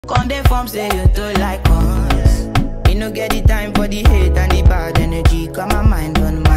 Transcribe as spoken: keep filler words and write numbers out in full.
Con dey form say you too like us. You no get the time for the hate and the bad energy. Got my mind on my